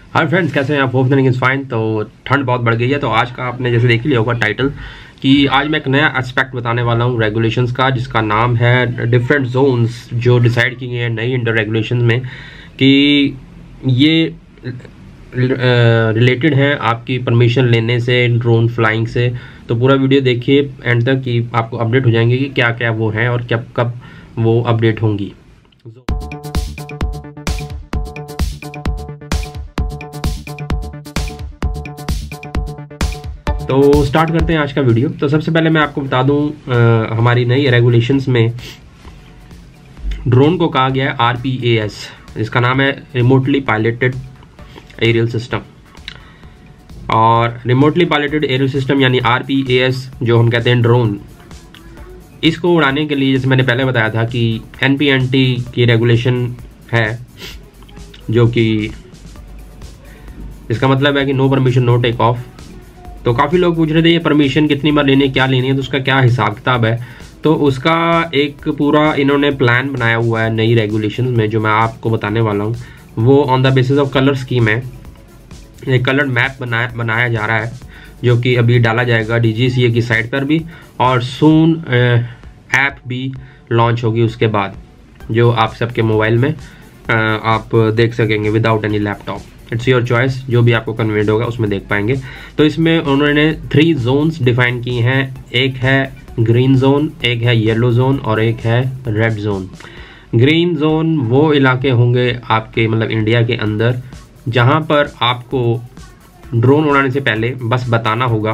Hi friends, कैसे हैं आप? Hope that is fine. तो ठंड बहुत बढ़ गई है, तो आज का आपने जैसे देख ही लिया होगा टाइटल कि आज मैं एक नया एस्पेक्ट बताने वाला हूँ रेगुलेशंस का, जिसका नाम है डिफरेंट जोन्स जो डिसाइड की गई हैं नई इंडो रेगुलेशंस में कि ये रिलेटेड हैं आपकी परमिशन लेने से, ड्रोन फ्लाइंग से। तो पूरा वीडियो देखिए एंड तक कि आपको अपडेट हो जाएंगे कि क्या क्या वो हैं और कब कब वो अपडेट होंगी। तो स्टार्ट करते हैं आज का वीडियो। तो सबसे पहले मैं आपको बता दूं हमारी नई रेगुलेशंस में ड्रोन को कहा गया है RPAS, इसका नाम है रिमोटली पायलटेड एरियल सिस्टम। और रिमोटली पायलटेड एरियल सिस्टम यानी RPAS जो हम कहते हैं ड्रोन, इसको उड़ाने के लिए जैसे मैंने पहले बताया था कि NPNT की रेगुलेशन है, जो कि इसका मतलब है कि no permission no take off. तो काफ़ी लोग पूछ रहे थे ये परमिशन कितनी बार लेनी है, क्या लेनी है, तो उसका क्या हिसाब किताब है। तो उसका एक पूरा इन्होंने प्लान बनाया हुआ है नई रेगुलेशंस में, जो मैं आपको बताने वाला हूँ। वो on the basis of colour scheme है। एक कलर मैप बनाया जा रहा है, जो कि अभी डाला जाएगा DGCA की साइट पर भी, और सून ऐप भी लॉन्च होगी उसके बाद, जो आप सबके मोबाइल में आप देख सकेंगे without any laptop. It's your choice, जो भी आपको कन्वीनियंट होगा उसमें देख पाएंगे। तो इसमें उन्होंने 3 जोन्स डिफाइन की हैं। एक है ग्रीन जोन, एक है येलो जोन और एक है रेड जोन। ग्रीन जोन वो इलाके होंगे आपके मतलब इंडिया के अंदर जहां पर आपको ड्रोन उड़ाने से पहले बस बताना होगा,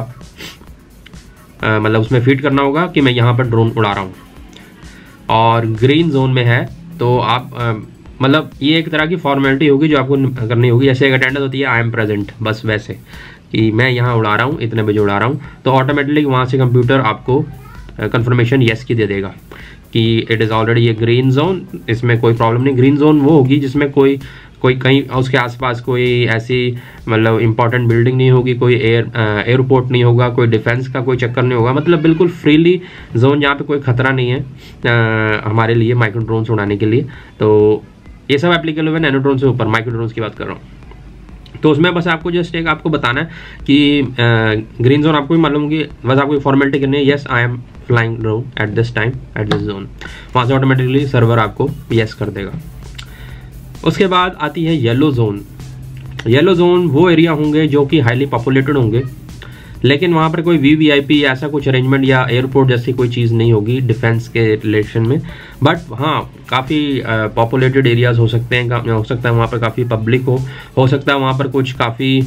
मतलब उसमें फीड करना होगा कि मैं यहाँ पर ड्रोन उड़ा रहा हूँ। और ग्रीन जोन में है तो आप मतलब ये एक तरह की फॉर्मेलिटी होगी जो आपको करनी होगी। जैसे एक अटेंडेंस होती है आई एम प्रेजेंट, बस वैसे कि मैं यहाँ उड़ा रहा हूँ, इतने बजे उड़ा रहा हूँ, तो ऑटोमेटिकली वहाँ से कंप्यूटर आपको कंफर्मेशन येस की दे देगा कि इट इज़ ऑलरेडी ये ग्रीन जोन, इसमें कोई प्रॉब्लम नहीं। ग्रीन जोन वो होगी जिसमें कोई कहीं उसके आसपास कोई ऐसी मतलब इंपॉर्टेंट बिल्डिंग नहीं होगी, कोई एयरपोर्ट नहीं होगा, कोई डिफेंस का कोई चक्कर नहीं होगा, मतलब बिल्कुल फ्रीली जोन जहाँ पे कोई खतरा नहीं है हमारे लिए माइक्रो ड्रोन्स उड़ाने के लिए। तो ये सब एप्लीकेबल है नैनो ड्रोन से ऊपर, माइक्रो ड्रोन्स की बात कर रहा हूँ। तो उसमें बस आपको जस्ट एक आपको बताना है कि ग्रीन जोन आपको भी मालूम होगी, बस आपको फॉर्मेलिटी करनी है, yes I am flying drone at this time at this zone. वहाँ से ऑटोमेटिकली सर्वर आपको येस कर देगा। उसके बाद आती है येलो जोन। येलो जोन वो एरिया होंगे जो कि हाईली पॉपुलेटेड होंगे, लेकिन वहाँ पर कोई VVIP ऐसा कुछ अरेंजमेंट या एयरपोर्ट जैसी कोई चीज़ नहीं होगी डिफेंस के रिलेशन में। बट हाँ, काफ़ी पॉपुलेटेड एरियाज़ हो सकते हैं, हो सकता है वहाँ पर काफ़ी पब्लिक हो सकता है वहाँ पर कुछ काफ़ी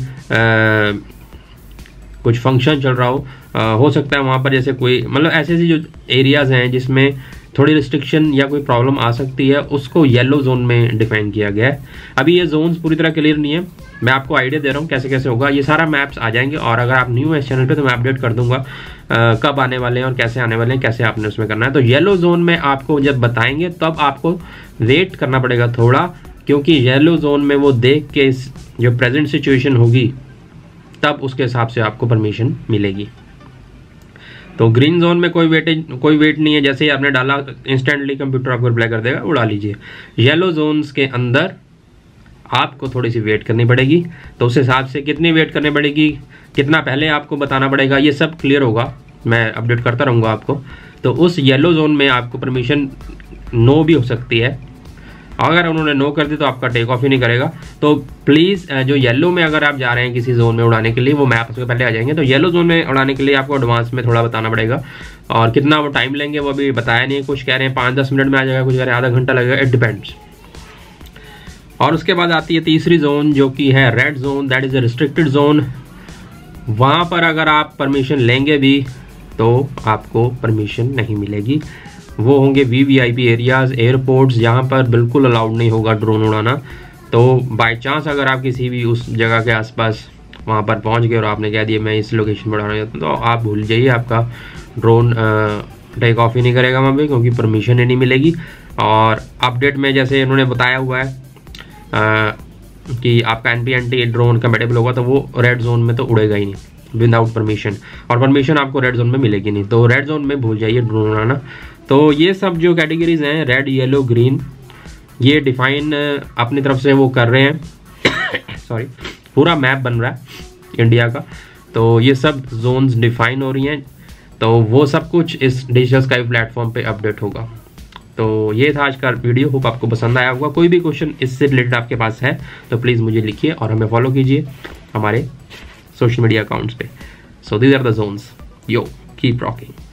कुछ फंक्शन चल रहा हो सकता है वहाँ पर जैसे कोई मतलब ऐसे जो एरियाज़ हैं जिसमें थोड़ी रिस्ट्रिक्शन या कोई प्रॉब्लम आ सकती है, उसको येलो जोन में डिफाइन किया गया है। अभी ये जोन्स पूरी तरह क्लियर नहीं है, मैं आपको आइडिया दे रहा हूँ कैसे कैसे होगा। ये सारा मैप्स आ जाएंगे, और अगर आप न्यू है इस चैनल पे तो मैं अपडेट कर दूंगा कब आने वाले हैं और कैसे आने वाले हैं, कैसे आपने उसमें करना है। तो येलो जोन में आपको जब बताएंगे तब आपको वेट करना पड़ेगा थोड़ा, क्योंकि येलो जोन में वो देख के जो प्रेजेंट सिचुएशन होगी तब उसके हिसाब से आपको परमिशन मिलेगी। तो ग्रीन जोन में कोई वेट नहीं है, जैसे ही आपने डाला इंस्टेंटली कंप्यूटर आपको रिप्लाई कर देगा, उड़ा लीजिए। येलो जोन्स के अंदर आपको थोड़ी सी वेट करनी पड़ेगी। तो उस हिसाब से कितनी वेट करनी पड़ेगी, कितना पहले आपको बताना पड़ेगा, ये सब क्लियर होगा, मैं अपडेट करता रहूँगा आपको। तो उस येलो जोन में आपको परमिशन नो भी हो सकती है, अगर उन्होंने नो कर दी तो आपका टेक ऑफ ही नहीं करेगा। तो प्लीज़ जो येलो में अगर आप जा रहे हैं किसी जोन में उड़ाने के लिए, वो मैप उसके पहले आ जाएंगे। तो येलो जोन में उड़ाने के लिए आपको एडवांस में थोड़ा बताना पड़ेगा, और कितना वो टाइम लेंगे वो अभी बताया नहीं है। कुछ कह रहे हैं 5-10 मिनट में आ जाएगा, कुछ कह रहे हैं आधा घंटा लगेगा, इट डिपेंड्स। और उसके बाद आती है तीसरी जोन जो कि है red zone, that is a restricted zone. वहाँ पर अगर आप परमिशन लेंगे भी तो आपको परमिशन नहीं मिलेगी। वो होंगे VVIP एरियाज़, एयरपोर्ट्स, जहाँ पर बिल्कुल अलाउड नहीं होगा ड्रोन उड़ाना। तो बाय चांस अगर आप किसी भी उस जगह के आसपास वहाँ पर पहुँच गए और आपने कह दिया मैं इस लोकेशन पर उड़ाना चाहता हूँ, तो आप भूल जाइए, आपका ड्रोन टेक ऑफ ही नहीं करेगा वहाँ पर, क्योंकि परमिशन ही नहीं मिलेगी। और अपडेट में जैसे उन्होंने बताया हुआ है कि आपका NPNT ड्रोन कंपेटेबल होगा, तो वो रेड जोन में तो उड़ेगा ही नहीं विदाउट परमिशन, और परमिशन आपको रेड जोन में मिलेगी नहीं। तो रेड जोन में भूल जाइए ड्रोन उड़ाना। तो ये सब जो कैटेगरीज हैं रेड, येलो, ग्रीन, ये डिफाइन अपनी तरफ से वो कर रहे हैं सॉरी पूरा मैप बन रहा है इंडिया का। तो ये सब जोन्स डिफाइन हो रही हैं, तो वो सब कुछ इस डिजिटल स्काई प्लेटफॉर्म पे अपडेट होगा। तो ये था आज का वीडियो, होप आपको पसंद आया होगा। कोई भी क्वेश्चन इससे रिलेटेड आपके पास है तो प्लीज़ मुझे लिखिए और हमें फॉलो कीजिए हमारे सोशल मीडिया अकाउंट्स पे। So these are the zones, yo keep rocking.